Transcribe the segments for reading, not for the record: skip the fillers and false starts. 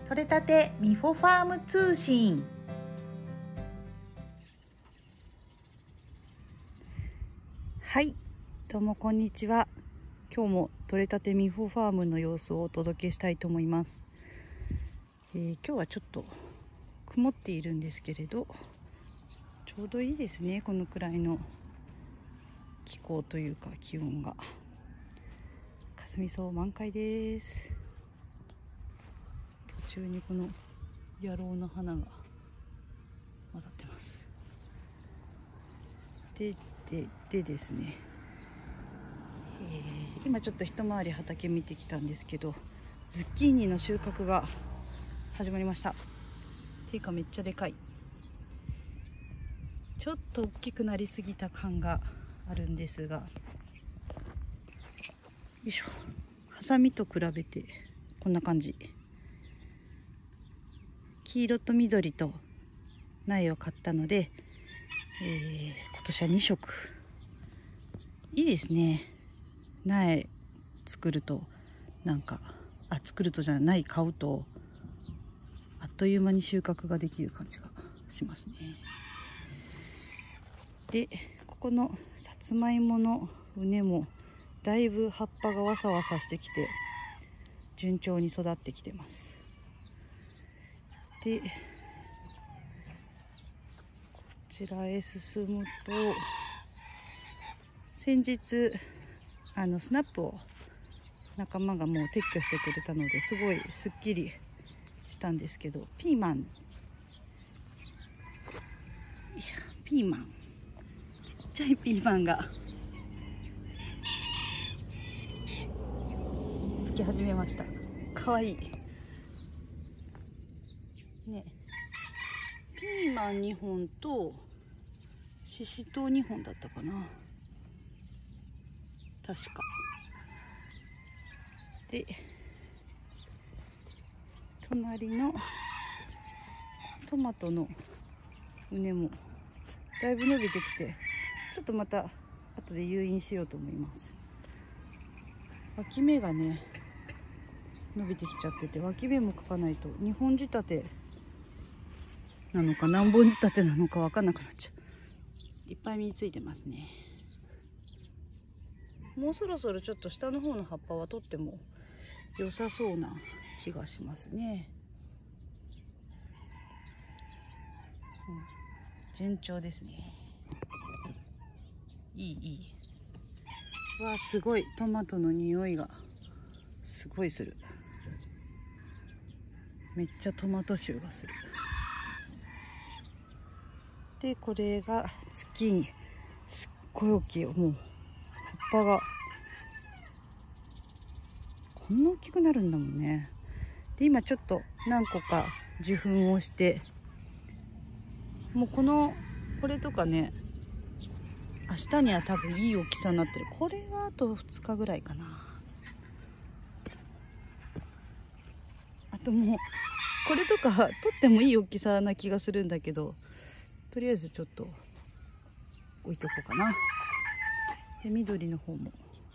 取れたてミフォファーム通信。はい、どうもこんにちは。今日も取れたてミフォファームの様子をお届けしたいと思います。今日はちょっと曇っているんですけれど、ちょうどいいですね。このくらいの気候というか気温が。かすみ草満開です。途中にこの野郎の花が混ざってます。でですね、今ちょっと一回り畑見てきたんですけど、ズッキーニの収穫が始まりました。っていうかめっちゃでかい。ちょっと大きくなりすぎた感があるんですが、よいしょ、ハサミと比べてこんな感じ。黄色と緑と苗を買ったので、今年は2色。いいですね。苗作ると作るとじゃない買うとあっという間に収穫ができる感じがしますね。で、ここのさつまいもの畝もだいぶ葉っぱがわさわさしてきて順調に育ってきてます。で、こちらへ進むと、先日スナップを仲間がもう撤去してくれたので、すごいすっきりしたんですけど、ピーマン、ちっちゃいピーマンがつき始めました。かわいいね。ピーマン2本とししとう2本だったかな、確か。で、隣のトマトの畝もだいぶ伸びてきて、ちょっとまた後で誘引しようと思います。脇芽がね伸びてきちゃってて、脇芽も描かないと2本仕立てなのか何本仕立てなのか分かんなくなっちゃう。いっぱい実ついてますね。もうそろそろちょっと下の方の葉っぱは取っても良さそうな気がしますね。順調ですね。いい。わあ、すごい。トマトの匂いがすごいする。めっちゃトマト臭がする。で、これがズッキーニ。すっごい大きいよ。もう葉っぱがこんな大きくなるんだもんね。で、今ちょっと何個か受粉をして、もうこれとかね、明日には多分いい大きさになってる。これはあと2日ぐらいかな。あともうこれとか取ってもいい大きさな気がするんだけど、とりあえずちょっと置いとこうかな。で、緑の方も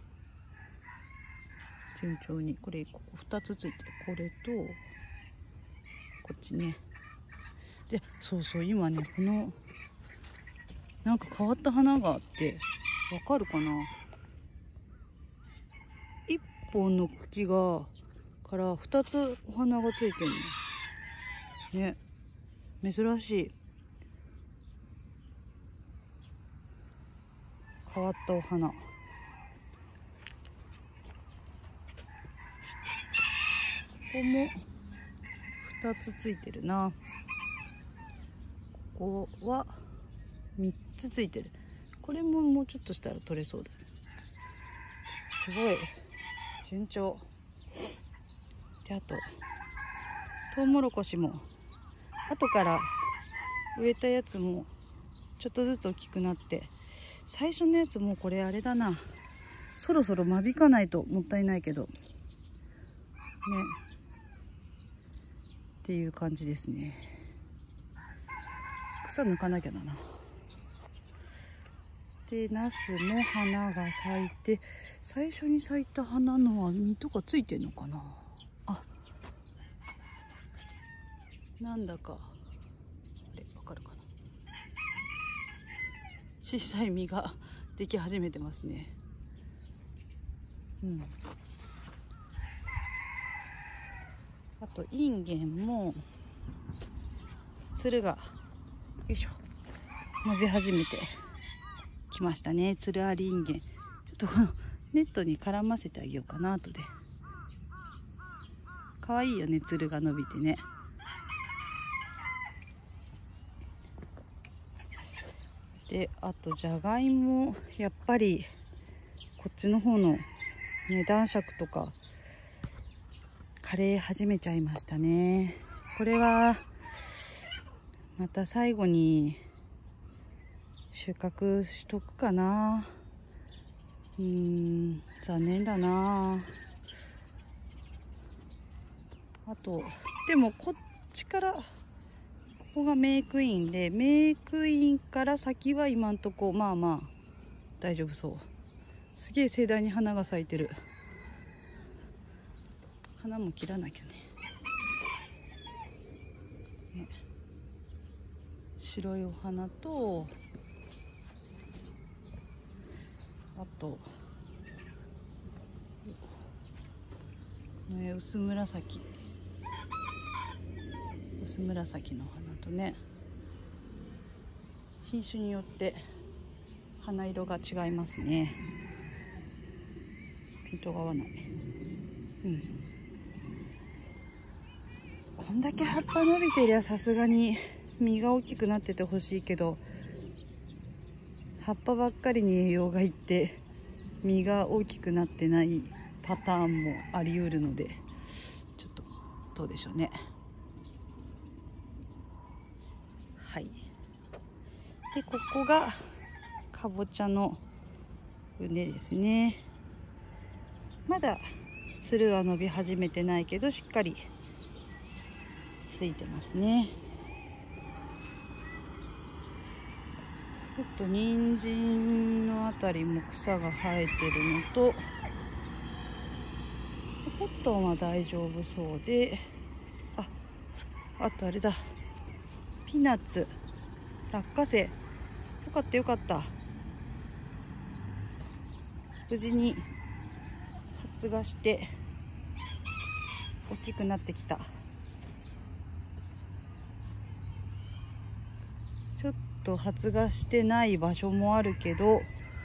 順調に、これここ2つついてる。これとこっちね。で、そう今ね、このなんか変わった花があって、わかるかな。1本の茎から2つお花がついてるのね。珍しい。変わったお花。ここも2つついてるな。ここは3つついてる。これももうちょっとしたら取れそうだ。すごい順調で、あとトウモロコシも後から植えたやつもちょっとずつ大きくなって、最初のやつもこれあれだな、そろそろ間引かないともったいないけどねっていう感じですね。草抜かなきゃだな。で、ナスの花が咲いて、最初に咲いた花のは実とかついてんのかな。あ、 なんだか、あれわかるかな、小さい実ができ始めてますね。あとインゲンもつるがよいしょ伸び始めてきましたね。つるありインゲン、ちょっとこのネットに絡ませてあげようかな。後でかわいいよね、つるが伸びてね。であとじゃがいも、やっぱりこっちの方のね男爵とか枯れ始めちゃいましたね。これはまた最後に収穫しとくかな。残念だな。あとでもこっちからここがメイクインで、メイクインから先は今んとこまあまあ大丈夫そう。すげえ盛大に花が咲いてる。花も切らなきゃね。白いお花と、あと薄紫の花とね、品種によって花色が違いますね。ピントが合わない。こんだけ葉っぱ伸びてりゃさすがに実が大きくなっててほしいけど、葉っぱばっかりに栄養がいって実が大きくなってないパターンもあり得るので、ちょっとどうでしょうね。はい。でここがかぼちゃの畝ですね。まだつるは伸び始めてないけどしっかりついてますね。ちょっと人参のあたりも草が生えてるのと、コットンは大丈夫そうで、あとあれだ、ピーナッツ、落花生、よかったよかった、無事に発芽して大きくなってきた。ちょっと発芽してない場所もあるけど、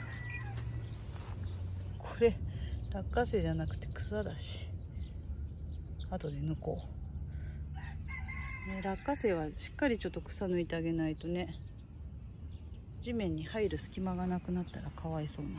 これ落花生じゃなくて草だし、後で抜こう、ね、落花生はしっかりちょっと草抜いてあげないとね、地面に入る隙間がなくなったらかわいそうなの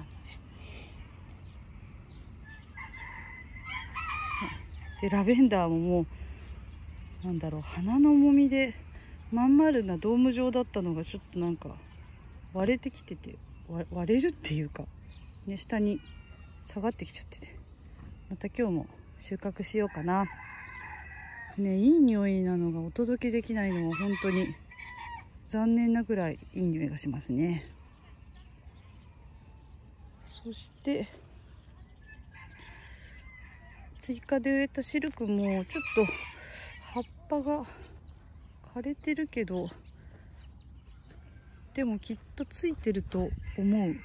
で。でラベンダーももうなんだろう、花の重みでまん丸なドーム状だったのがちょっとなんか割れてきてて、割れるっていうかね、下に下がってきちゃってて、また今日も収穫しようかな。ね、いい匂いなのがお届けできないのは本当に残念なぐらいいい匂いがしますね。そして追加で植えたシルクもちょっと葉っぱが枯れてるけど、でもきっとついてると思う。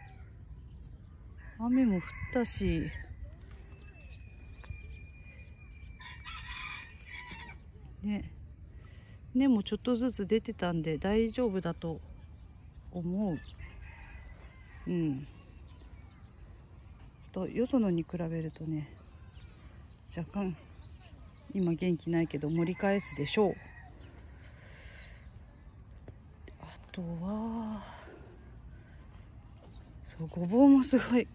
雨も降ったし、ね、根もちょっとずつ出てたんで大丈夫だと思う。とよそのに比べるとね、若干今元気ないけど盛り返すでしょう。あとはそう、ごぼうもすごいこ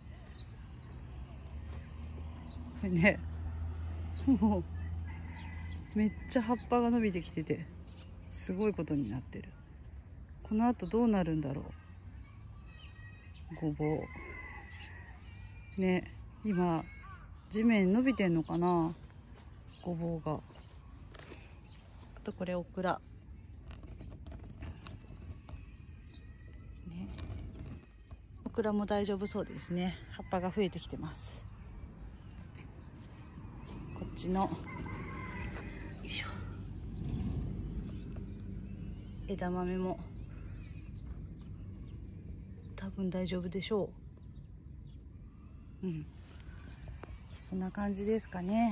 れね、もうめっちゃ葉っぱが伸びてきててすごいことになってる。この後どうなるんだろう。ごぼうね、今地面伸びてんのかな、ごぼうが。あとこれオクラね、オクラも大丈夫そうですね。葉っぱが増えてきてます。こっちの枝豆も多分大丈夫でしょう。そんな感じですかね。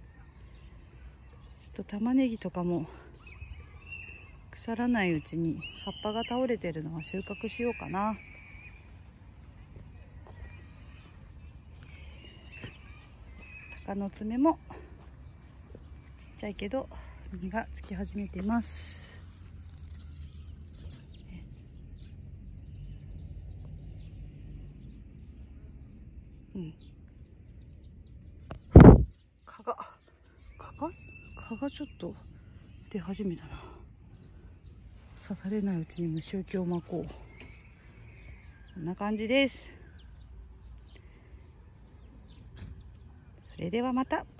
ちょっと玉ねぎとかも腐らないうちに葉っぱが倒れてるのは収穫しようかな。鷹の爪もちっちゃいけど実がつき始めています。蚊がちょっと出始めたな。刺されないうちに虫除けを巻こう。こんな感じです。それではまた。